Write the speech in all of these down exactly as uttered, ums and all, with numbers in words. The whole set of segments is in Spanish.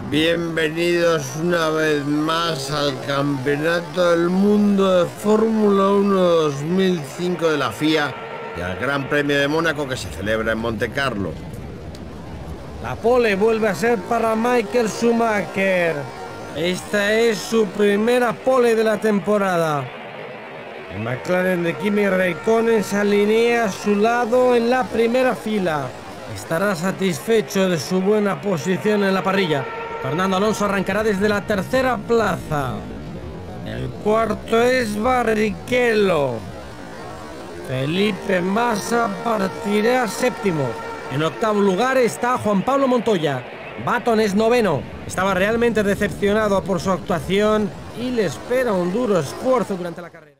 Bienvenidos una vez más al Campeonato del Mundo de Fórmula uno dos mil cinco de la F I A y al Gran Premio de Mónaco que se celebra en Montecarlo. La pole vuelve a ser para Michael Schumacher. Esta es su primera pole de la temporada. El McLaren de Kimi Räikkönen se alinea a su lado en la primera fila. Estará satisfecho de su buena posición en la parrilla. Fernando Alonso arrancará desde la tercera plaza. El cuarto es Barrichello. Felipe Massa partirá séptimo. En octavo lugar está Juan Pablo Montoya. Button es noveno. Estaba realmente decepcionado por su actuación y le espera un duro esfuerzo durante la carrera.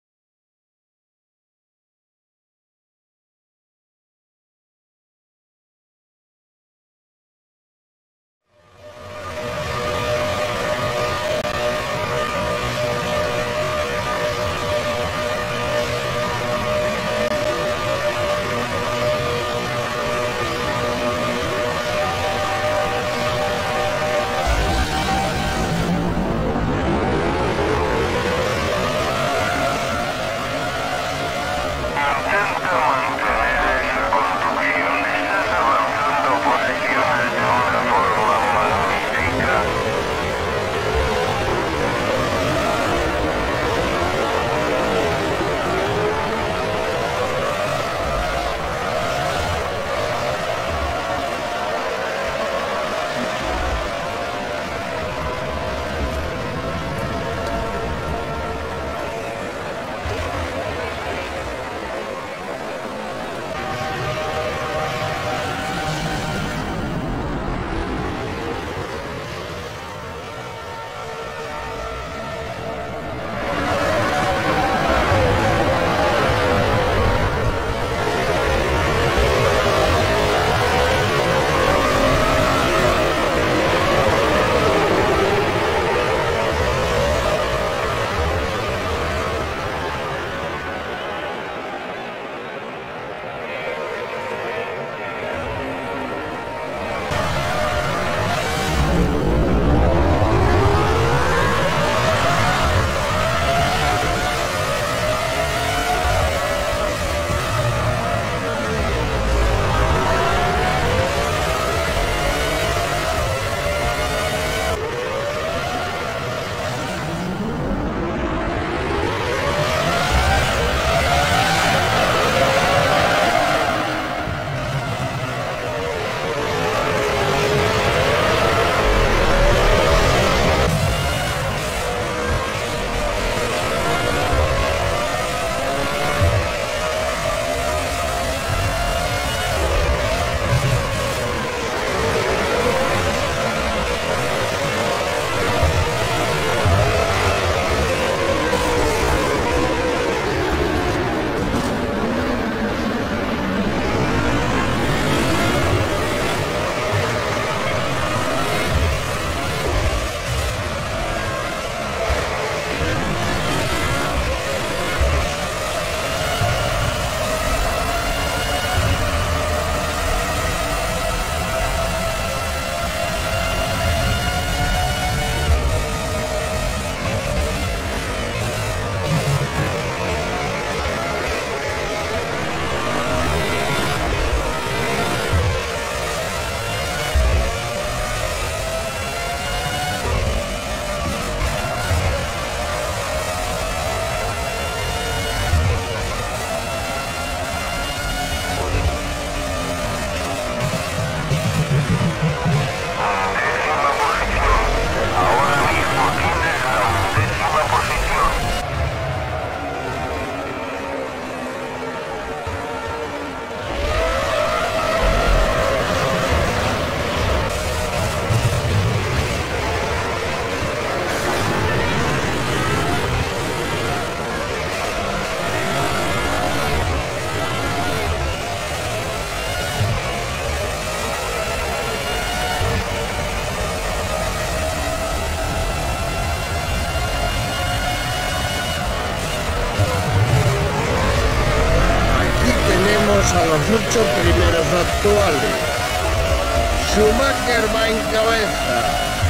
A los ocho primeros actuales. Schumacher va en cabeza.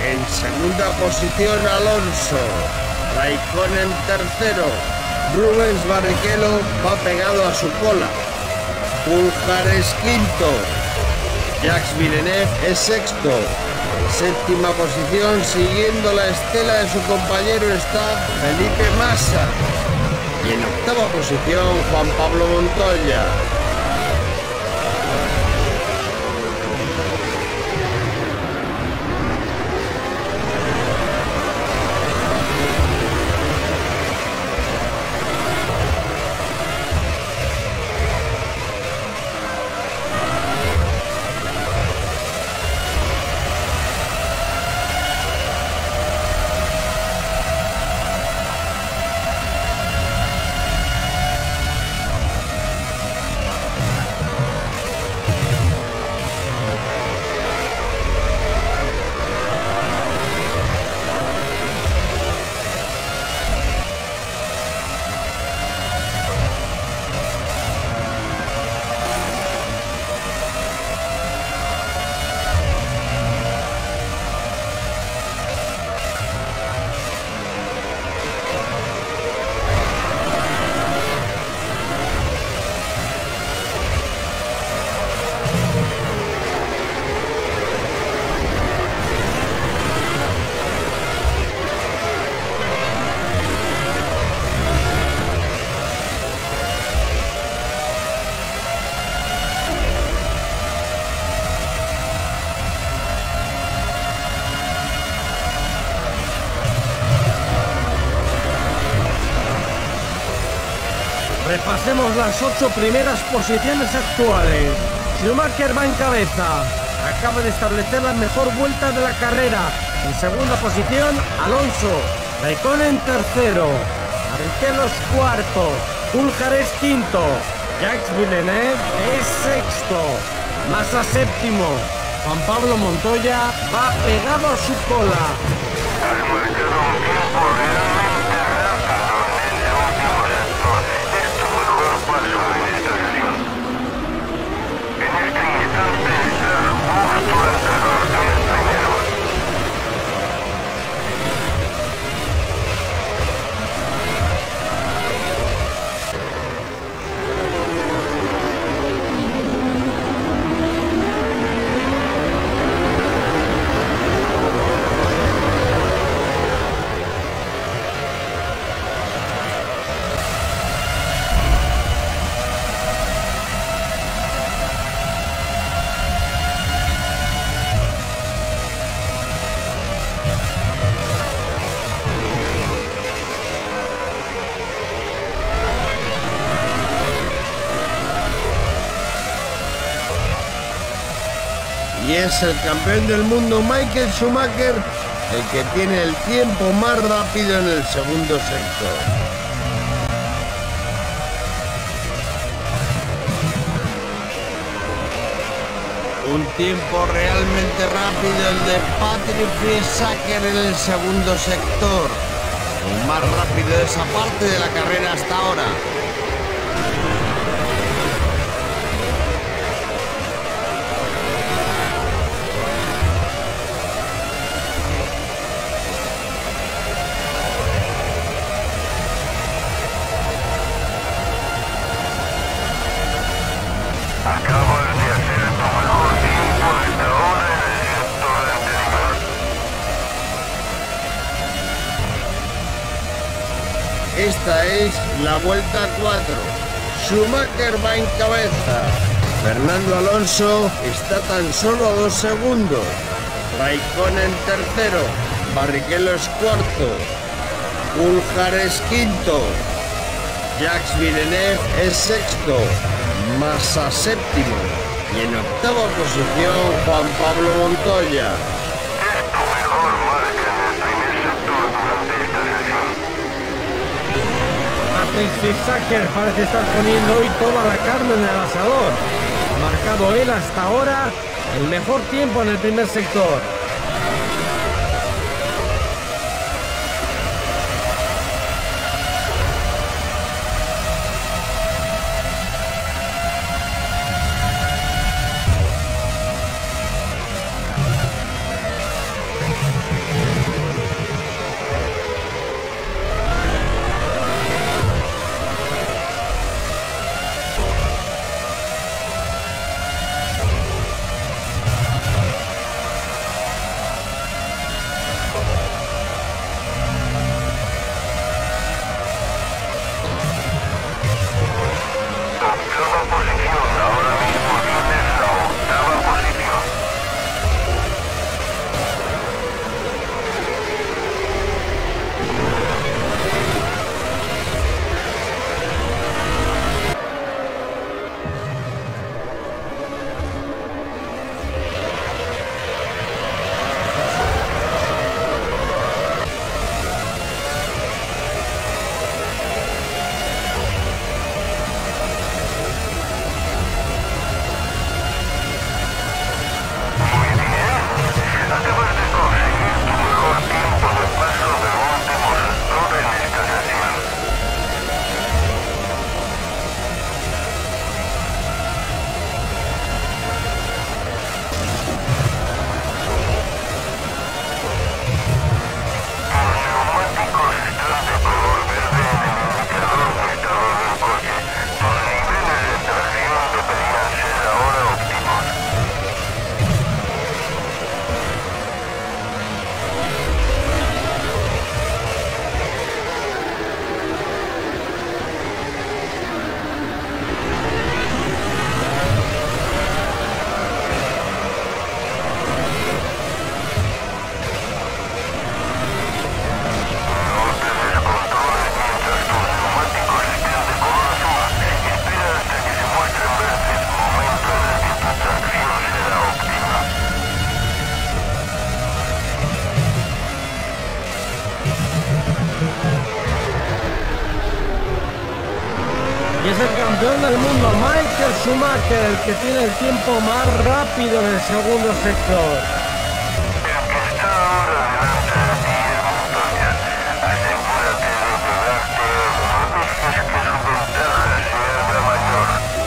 En segunda posición Alonso, Raikkonen tercero, Rubens Barrichello va pegado a su cola, Coulthard es quinto, Jacques Villeneuve es sexto. En séptima posición, siguiendo la estela de su compañero, está Felipe Massa. Y en octava posición, Juan Pablo Montoya. Repasemos las ocho primeras posiciones actuales. Schumacher va en cabeza. Acaba de establecer la mejor vuelta de la carrera. En segunda posición, Alonso. Raikkonen tercero. Barrichello es cuarto. Coulthard es quinto. Jacques Villeneuve es sexto. Massa séptimo. Juan Pablo Montoya va pegado a su cola. Y es el campeón del mundo Michael Schumacher el que tiene el tiempo más rápido en el segundo sector. Un tiempo realmente rápido el de Patrick Friesacker en el segundo sector. El más rápido de esa parte de la carrera hasta ahora. Acabas de hacer tu mejor tiempo hasta ahora en el sector anterior. Esta es la vuelta cuatro. Schumacher va en cabeza. Fernando Alonso está tan solo a dos segundos. Raikkonen tercero. Barrichello es cuarto. Coulthard es quinto. Jacques Villeneuve es sexto. Massa séptimo. Y en octava posición Juan Pablo Montoya. Es tu mejor marca en el primer sector durante esta sesión. Patrick Friesacker parece estar poniendo hoy toda la carne en el asador. Ha marcado él hasta ahora el mejor tiempo en el primer sector. campeón del mundo, Michael Schumacher, el que tiene el tiempo más rápido en el segundo sector. El que está ahora delante de ti es Montoya. Asegúrate de pegarte, no dejes que su ventaja sea la mayor.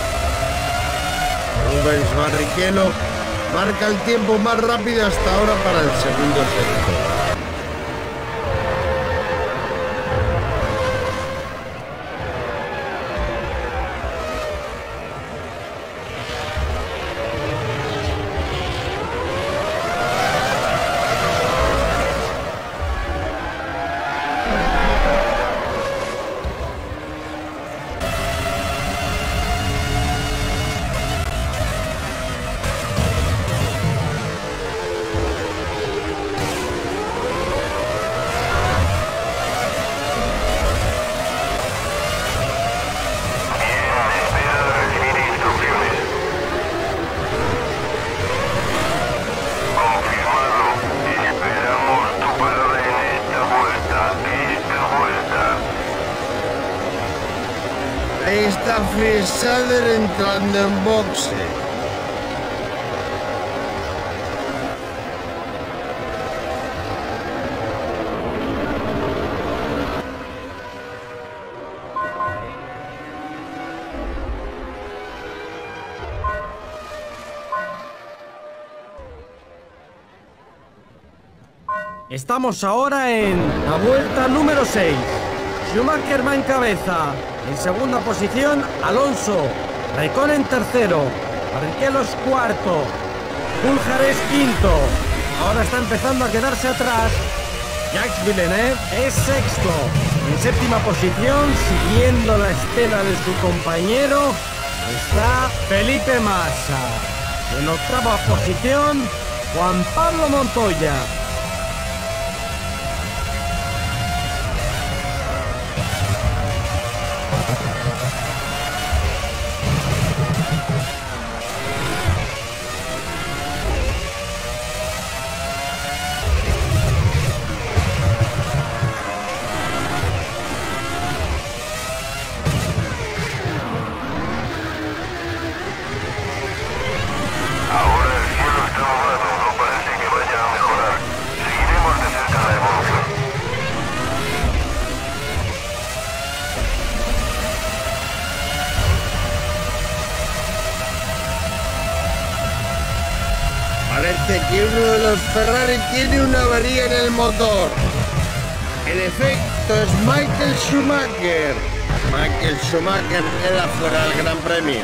Rubens Barrichello marca el tiempo más rápido hasta ahora para el segundo sector. Ahí está Friesader entrando en boxe. Estamos ahora en la vuelta número seis. Schumacher va en cabeza. En segunda posición, Alonso. Raikkonen tercero. Barrichello es cuarto. Coulthard es quinto. Ahora está empezando a quedarse atrás. Jacques Villeneuve es sexto. En séptima posición, siguiendo la estela de su compañero, está Felipe Massa. En octava posición, Juan Pablo Montoya. Parece que uno de los Ferrari tiene una avería en el motor. En efecto, es Michael Schumacher. Michael Schumacher queda fuera del Gran Premio.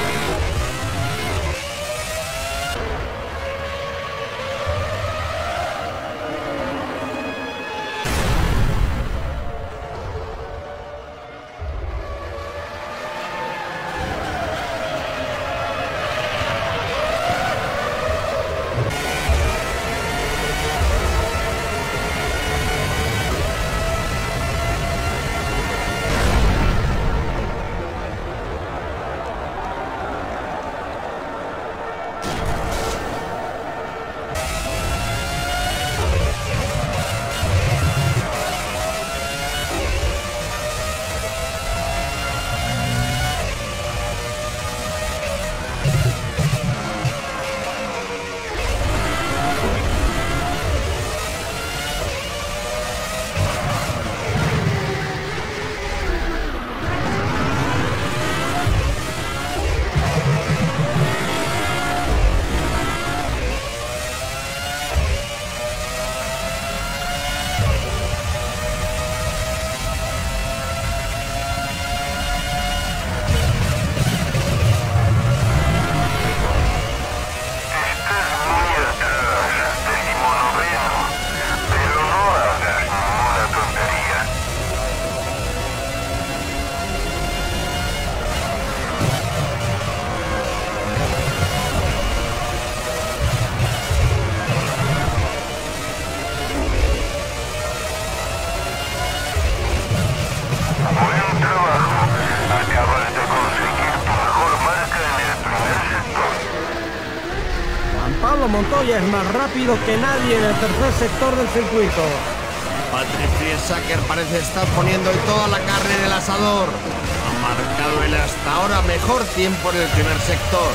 Montoya es más rápido que nadie en el tercer sector del circuito. Patrick Friesacher parece estar poniendo toda la carne en el asador. Ha marcado el hasta ahora mejor tiempo en el primer sector.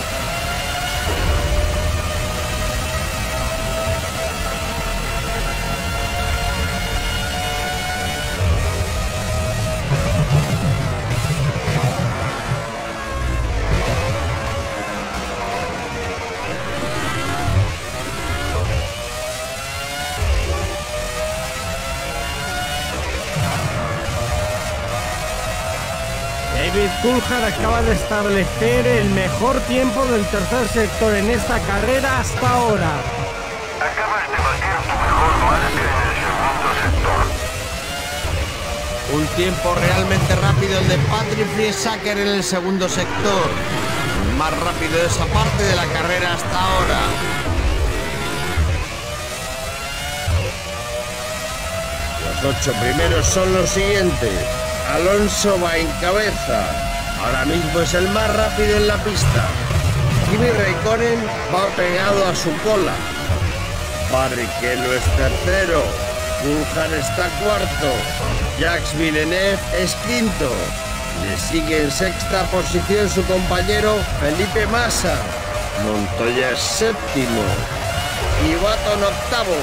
David Coulthard acaba de establecer el mejor tiempo del tercer sector en esta carrera hasta ahora. Acabas de batir tu mejor marca en el segundo sector. Un tiempo realmente rápido el de Patrick Friesacker en el segundo sector. El más rápido de esa parte de la carrera hasta ahora. Los ocho primeros son los siguientes. Alonso va en cabeza. Ahora mismo es el más rápido en la pista. Kimi Räikkönen va pegado a su cola. Barrichello es tercero. Coulthard está cuarto. Jacques Villeneuve es quinto. Le sigue en sexta posición su compañero Felipe Massa. Montoya es séptimo. Y Button octavo.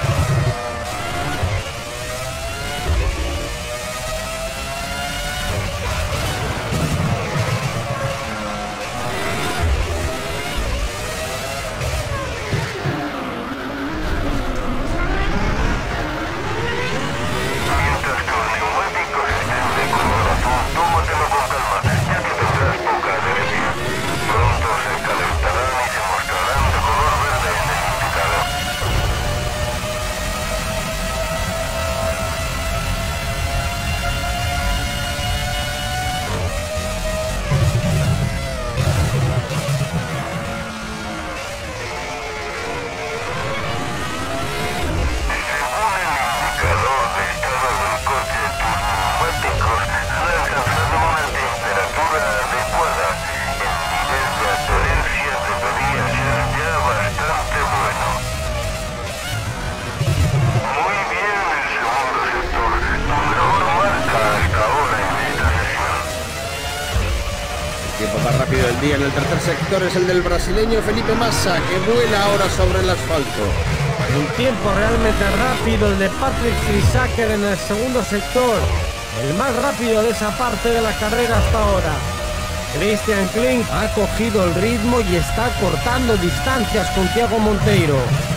El tiempo más rápido del día en el tercer sector es el del brasileño Felipe Massa, que vuela ahora sobre el asfalto. Un tiempo realmente rápido el de Patrick Friesacker en el segundo sector, el más rápido de esa parte de la carrera hasta ahora. Christian Klink ha cogido el ritmo y está cortando distancias con Thiago Monteiro.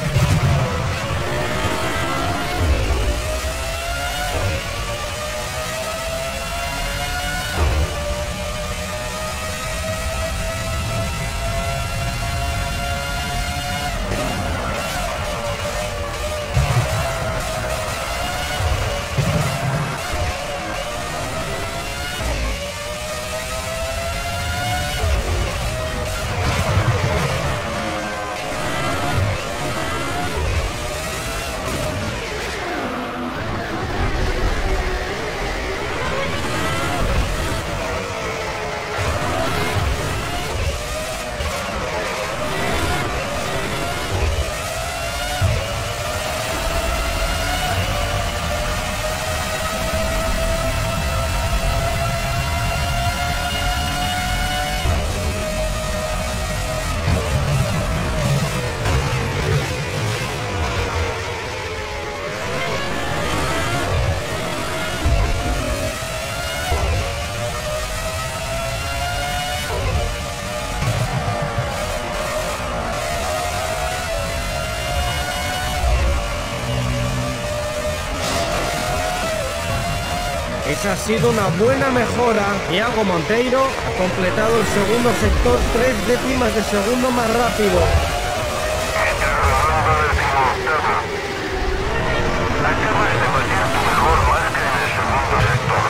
Esa ha sido una buena mejora. Thiago Monteiro ha completado el segundo sector tres décimas de segundo más rápido. Estás rodando decimoctavo. Acabas de batir tu mejor marca en el segundo sector.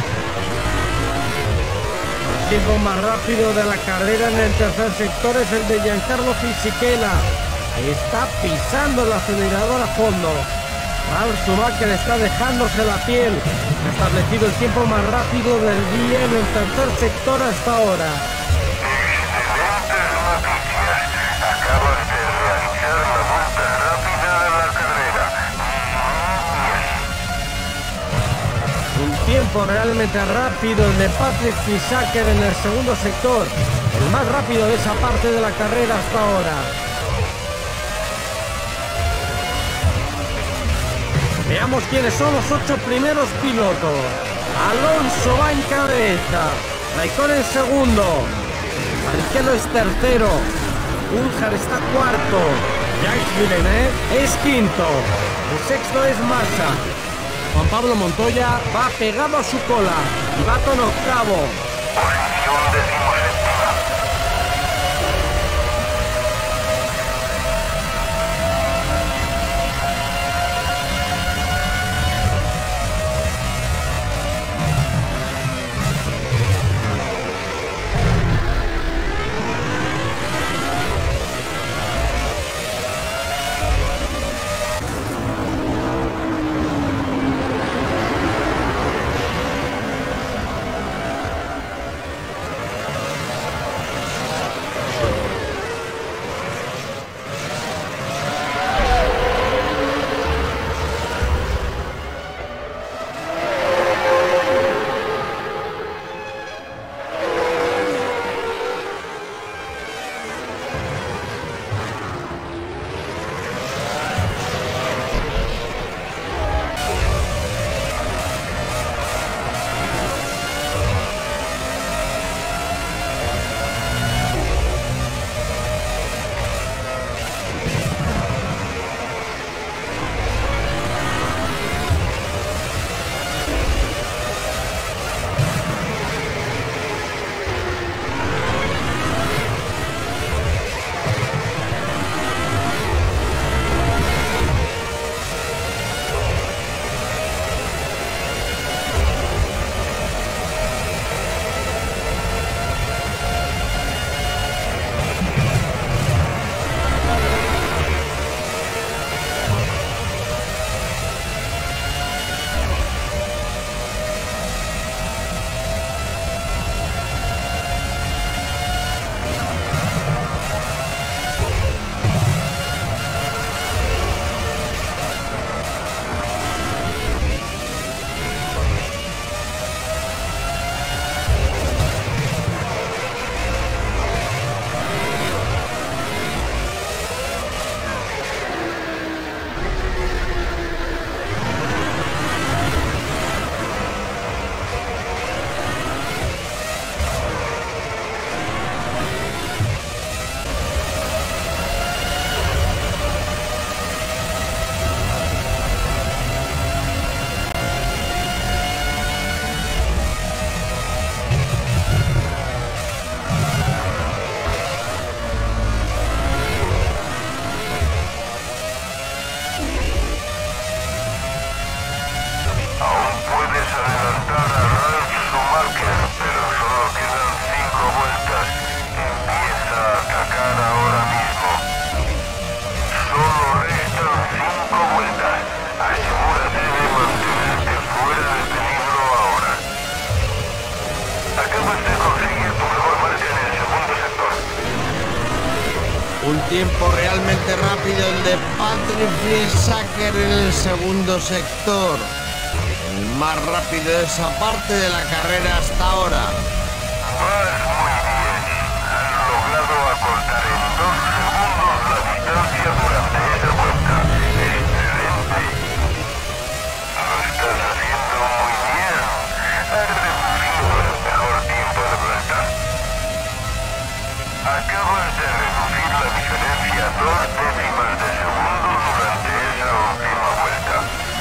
El tiempo más rápido de la carrera en el tercer sector es el de Giancarlo Fisichella. Está pisando el acelerador a fondo. Ralf Schumacher está dejándose la piel. Ha establecido el tiempo más rápido del día en el tercer sector hasta ahora. Excelentes noticias. Acabas de realizar la vuelta rápida de la carrera. Un tiempo tiempo realmente rápido el de Patrick Fissaker en el segundo sector, el más rápido de esa parte de la carrera hasta ahora. Veamos quiénes son los ocho primeros pilotos. Alonso va en cabeza, Raikkonen en segundo, Barrichello es tercero, Coulthard está cuarto, Jacques Villeneuve es quinto, el sexto es Massa. Juan Pablo Montoya va pegado a su cola y Button octavo. Posición decimoséptima. Un tiempo realmente rápido el de Patrick Fissaker en el segundo sector. El más rápido de esa parte de la carrera hasta ahora. Vas muy bien. Has logrado acortar en dos segundos la distancia durante esa vuelta. Excelente. Lo estás haciendo muy bien. Has reducido el mejor tiempo de vuelta. Acabas de reducir la diferencia dos décimas de segundo durante esa última vuelta.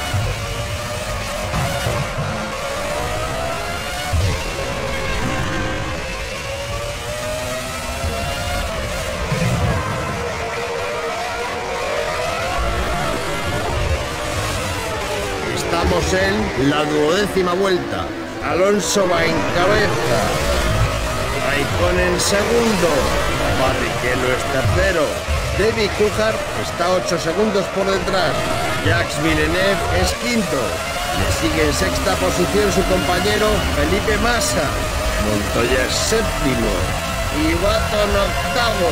Estamos en la duodécima vuelta. Alonso va en cabeza. Raikkonen en segundo. Barrichello es tercero. David Coulthard está ocho segundos por detrás. Jacques Villeneuve es quinto. Le sigue en sexta posición su compañero Felipe Massa. Montoya es séptimo. Y Button octavo.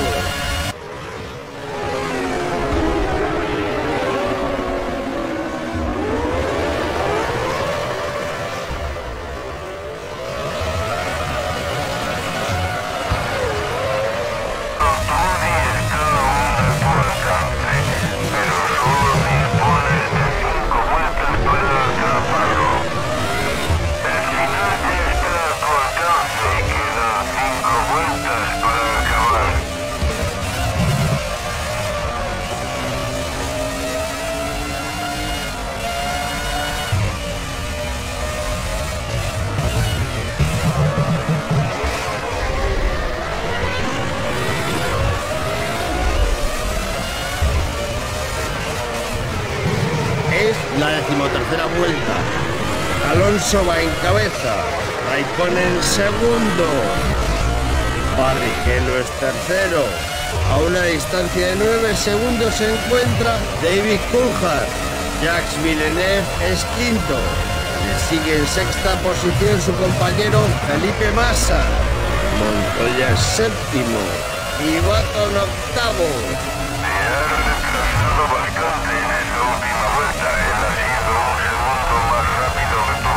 la decimotercera vuelta. Alonso va en cabeza, Raikkonen segundo, Barrichello es tercero. A una distancia de nueve segundos se encuentra David Coulthard. Jacques Villeneuve es quinto. Le sigue en sexta posición su compañero Felipe Massa. Montoya es séptimo y Button octavo. Se ha retrasado bastante en esa última vuelta. Él ha sido un segundo más rápido que tú.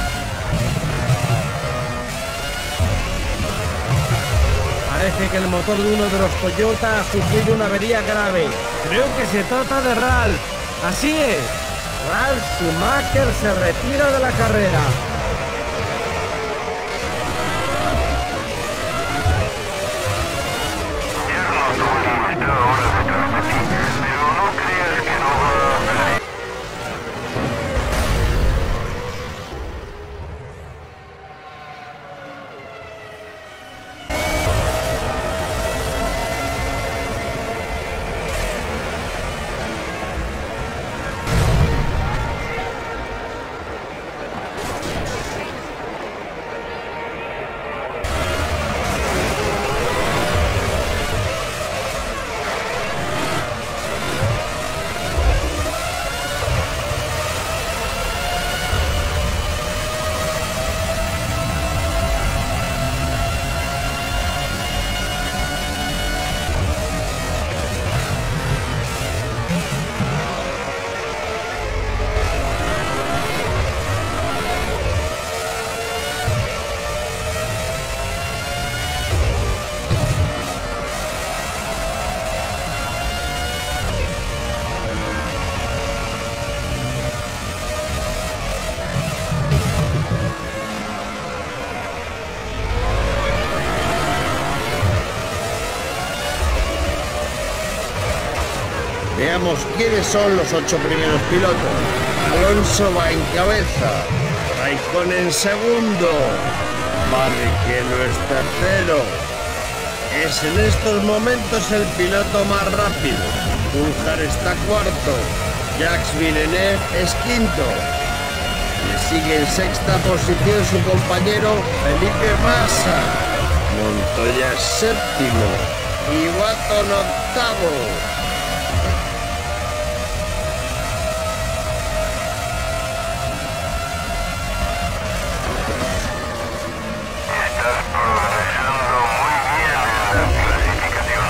Parece que el motor de uno de los Toyota ha sufrido una avería grave. Creo que se trata de Ralf. Así es. Ralf Schumacher se retira de la carrera. Yerno Tony está ahora detrás de ti, pero no creas que no va a hacer. Veamos quiénes son los ocho primeros pilotos. Alonso va en cabeza, Raikkonen segundo, Barrichello es tercero. Es en estos momentos el piloto más rápido. Coulthard está cuarto, Jacques Villeneuve es quinto. Le sigue en sexta posición su compañero Felipe Massa. Montoya es séptimo y Button octavo. Estás progresando muy bien en la clasificación.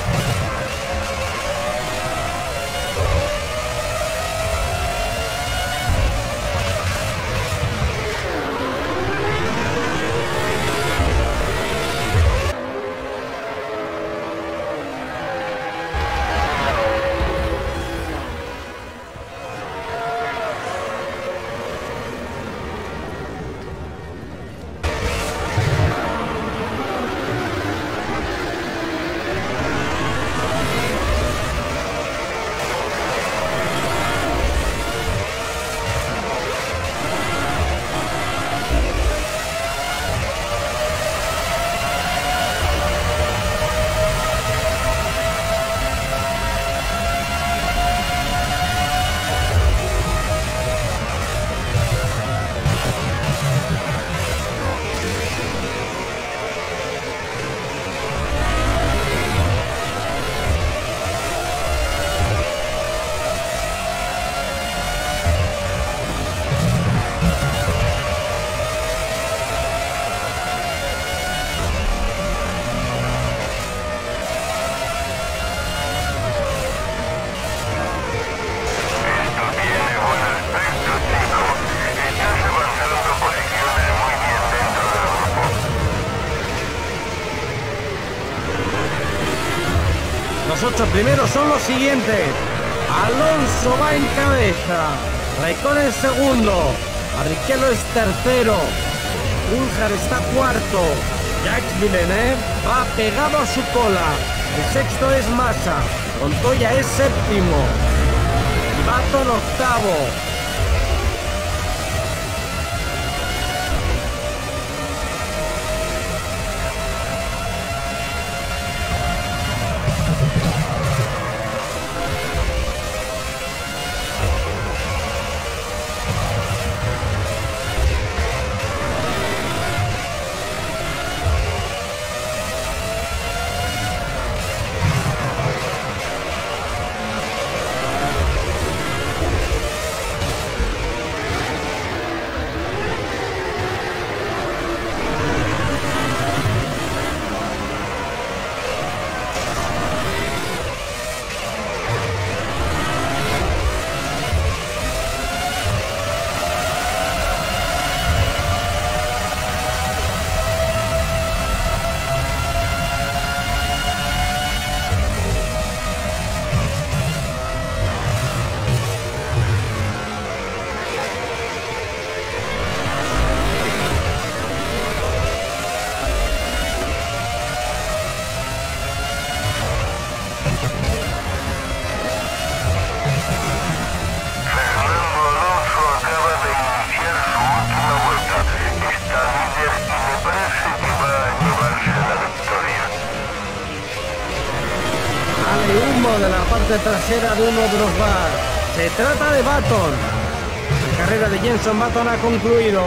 Los ocho primeros son los siguientes. Alonso va en cabeza, Raikkonen segundo, Barrichello es tercero, Coulthard está cuarto, Jacques Villeneuve va pegado a su cola, el sexto es Massa, Montoya es séptimo, Button octavo. parte trasera de uno de los bar. Se trata de Button. La carrera de Jenson Button ha concluido.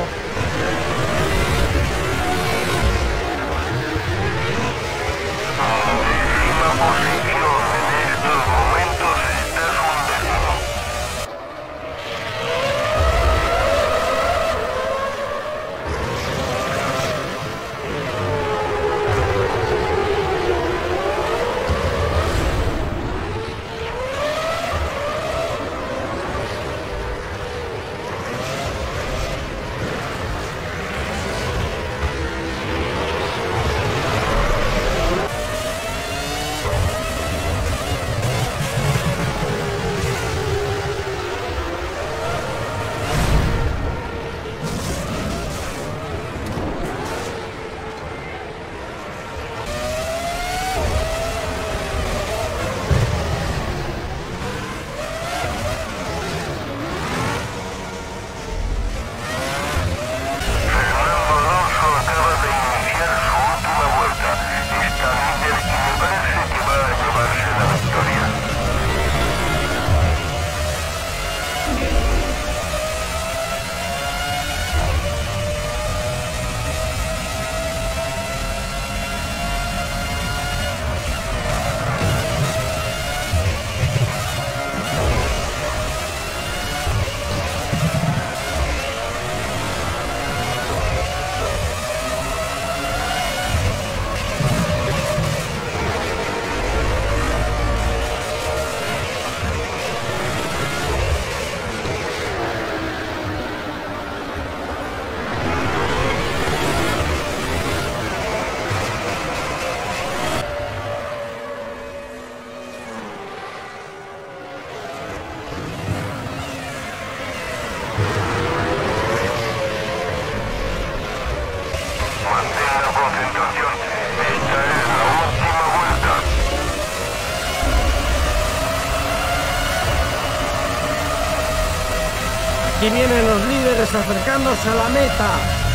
Aquí vienen los líderes acercándose a la meta.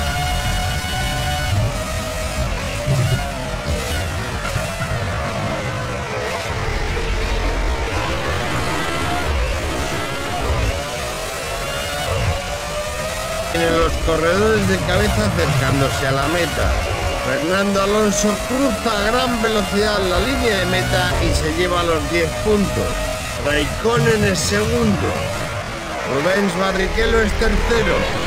Tienen los corredores de cabeza acercándose a la meta. Fernando Alonso cruza a gran velocidad la línea de meta y se lleva los diez puntos. Raikkonen es segundo. Rubens Barrichello es tercero.